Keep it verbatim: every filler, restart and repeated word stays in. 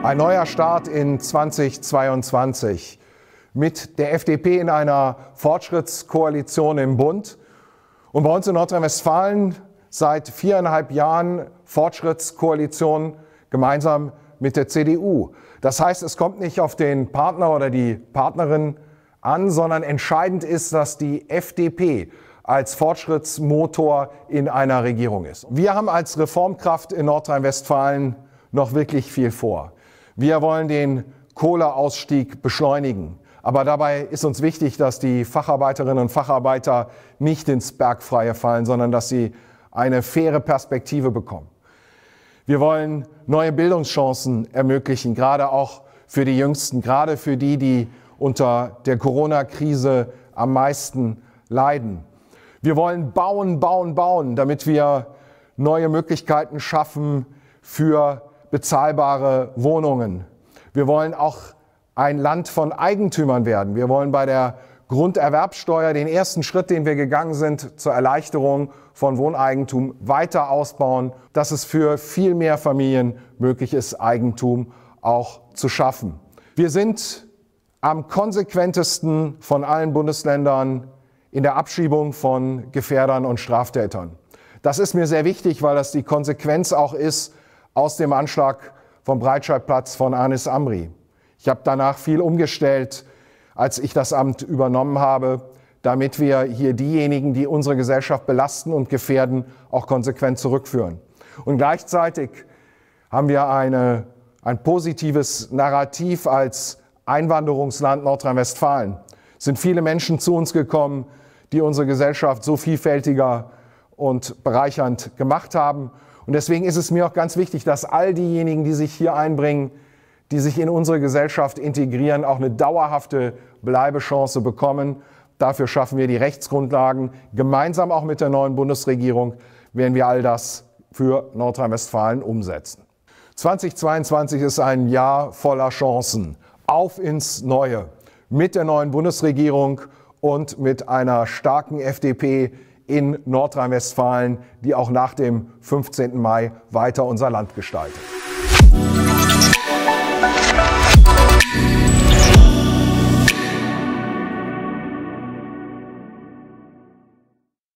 Ein neuer Start in zweitausendzweiundzwanzig mit der F D P in einer Fortschrittskoalition im Bund und bei uns in Nordrhein-Westfalen seit viereinhalb Jahren Fortschrittskoalition gemeinsam mit der C D U. Das heißt, es kommt nicht auf den Partner oder die Partnerin an, sondern entscheidend ist, dass die F D P als Fortschrittsmotor in einer Regierung ist. Wir haben als Reformkraft in Nordrhein-Westfalen noch wirklich viel vor. Wir wollen den Kohleausstieg beschleunigen. Aber dabei ist uns wichtig, dass die Facharbeiterinnen und Facharbeiter nicht ins Bergfreie fallen, sondern dass sie eine faire Perspektive bekommen. Wir wollen neue Bildungschancen ermöglichen, gerade auch für die Jüngsten, gerade für die, die unter der Corona-Krise am meisten leiden. Wir wollen bauen, bauen, bauen, damit wir neue Möglichkeiten schaffen für bezahlbare Wohnungen. Wir wollen auch ein Land von Eigentümern werden. Wir wollen bei der Grunderwerbsteuer den ersten Schritt, den wir gegangen sind, zur Erleichterung von Wohneigentum weiter ausbauen, dass es für viel mehr Familien möglich ist, Eigentum auch zu schaffen. Wir sind am konsequentesten von allen Bundesländern in der Abschiebung von Gefährdern und Straftätern. Das ist mir sehr wichtig, weil das die Konsequenz auch ist aus dem Anschlag vom Breitscheidplatz von Anis Amri. Ich habe danach viel umgestellt, als ich das Amt übernommen habe, damit wir hier diejenigen, die unsere Gesellschaft belasten und gefährden, auch konsequent zurückführen. Und gleichzeitig haben wir eine, ein positives Narrativ als Einwanderungsland Nordrhein-Westfalen. Es sind viele Menschen zu uns gekommen, die unsere Gesellschaft so vielfältiger und bereichernd gemacht haben. Und deswegen ist es mir auch ganz wichtig, dass all diejenigen, die sich hier einbringen, die sich in unsere Gesellschaft integrieren, auch eine dauerhafte Bleibechance bekommen. Dafür schaffen wir die Rechtsgrundlagen. Gemeinsam auch mit der neuen Bundesregierung werden wir all das für Nordrhein-Westfalen umsetzen. zweitausendzweiundzwanzig ist ein Jahr voller Chancen. Auf ins Neue. Mit der neuen Bundesregierung und mit einer starken F D P in Nordrhein-Westfalen, die auch nach dem fünfzehnten Mai weiter unser Land gestaltet.